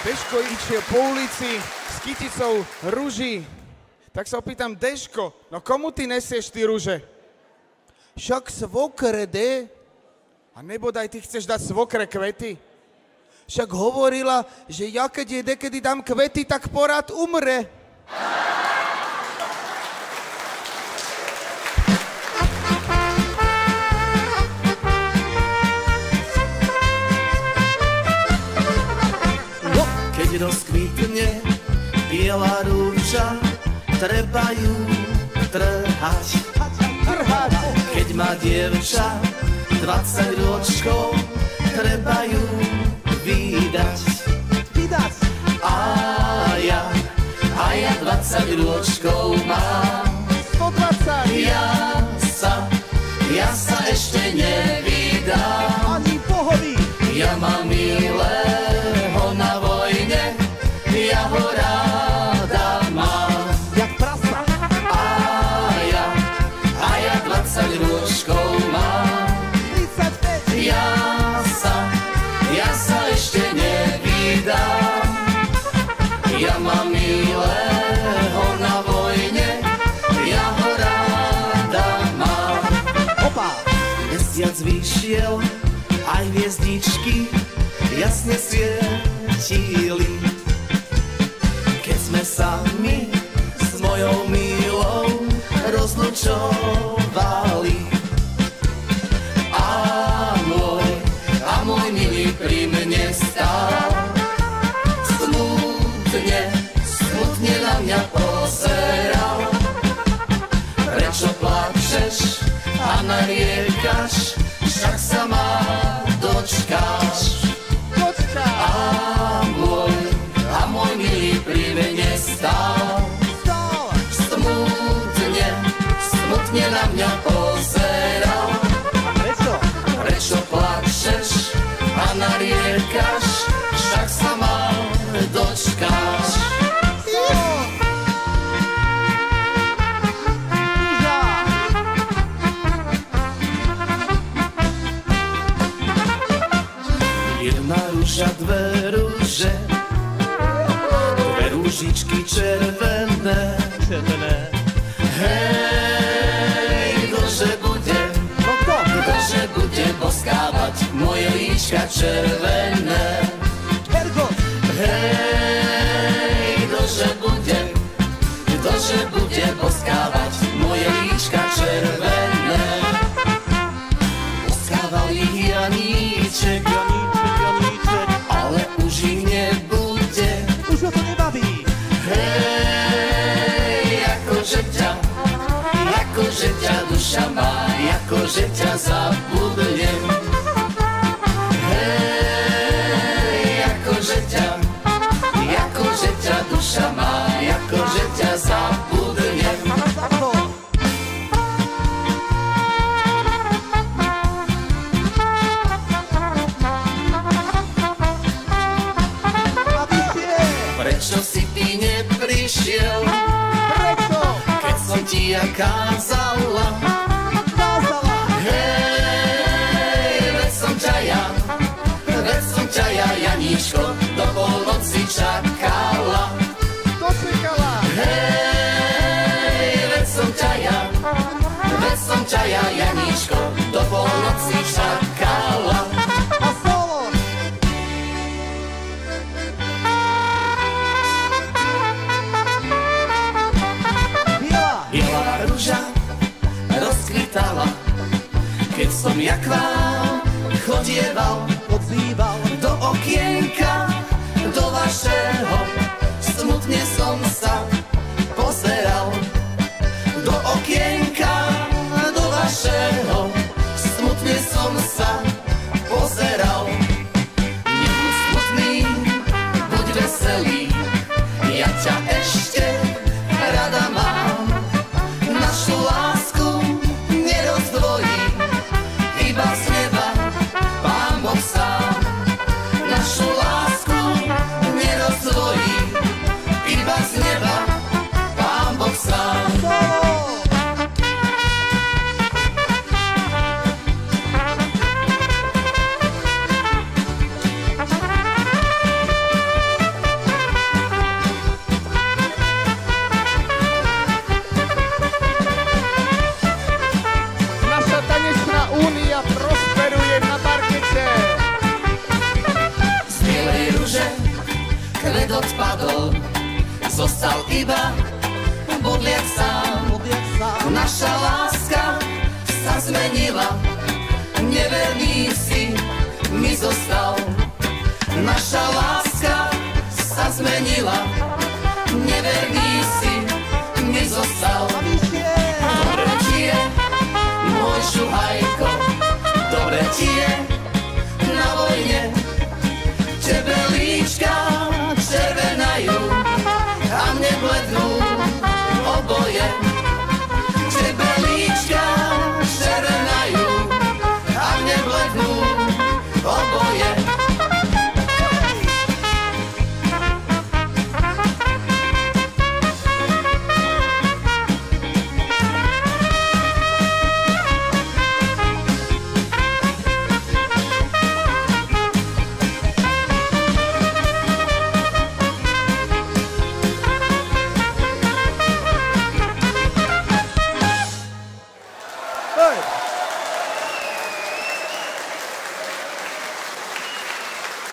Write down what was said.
Deško išiel po ulici s kyticou ruží. Tak sa opýtam, Deško, no komu ty nesieš ty ruže? Však svokre, de. A nebodaj ty chceš dať svokre kvety? Však hovorila, že ja keď jej dekedy dám kvety, tak porad umre. Keď rozkvitne biela rúža, treba ju trhať. Keď má dievča 20 ročkov, treba ju vydať. A ja 20 ročkov mám. 120. Ja sa ešte nevydám. Ani pohodí. Ja mám milého na vojne, ja ho ráda mám. Jak prasa. A ja 20 rôžkov mám. 35. Ja sa ešte nevydám. Ja mám milého na vojne, ja ho ráda mám. Opa. Mesiac vyšiel, aj hviezdičky jasne svietili. Keď sme sa my s mojou milou rozlučovali. A môj milý pri mne stál. Smutne na mňa pozeral. Prečo plačeš a nariekaš, však sa ma dočkáš. A môj milý pri mne stál. Smutne na mňa pozeral. Prečo plačeš a nariekaš, však sa ma dočkáš. Jedna rúža, dve rúže, dve rúžičky červené. Hej, ktože bude boskávať moje líčka červené. Hej, ktože bude boskávať moje líčka červené. Boskával ich Janíček, ale už ich nebude. Už ho to nebaví. Hej, akože ťa duša má, akože ťa zabudnem. Hej, akože ťa duša má, akože ťa zabudnem. Prečo si ty neprišiel? Prečo? Keď som ti ja kázala. Hej, veď som ťa ja, Janíčko, do polnoci čakala. Hej, veď som ťa ja, Janíčko, do polnoci čakala. A solo. Biela rúža rozkvitala, keď som ja k vám chodieval. Odzýval. Do okienka, do vašeho, smutne som sa pozeral. Do okienka, do vašeho, smutne som sa pozeral. Nebuď smutný, buď veselý, ja ťa ešte rada mám. Našu lásku nerozdvojí, iba z neba Pán Boh zostal iba bodliak sám. Naša láska sa zmenila, neverný si mi zostal. Naša láska sa zmenila,